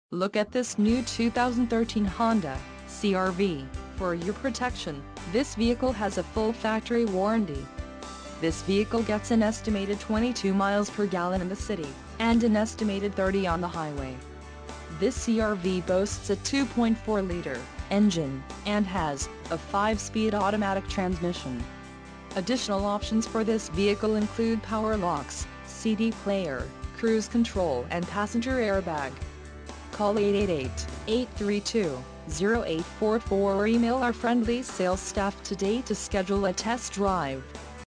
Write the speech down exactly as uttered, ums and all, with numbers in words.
Look at this new two thousand thirteen Honda C R V. For your protection, this vehicle has a full factory warranty. This vehicle gets an estimated twenty-two miles per gallon in the city, and an estimated thirty on the highway. This C R V boasts a two point four liter engine, and has a five-speed automatic transmission. Additional options for this vehicle include power locks, C D player, cruise control and passenger airbag. Call eight eight eight, eight three two, zero eight four four or email our friendly sales staff today to schedule a test drive.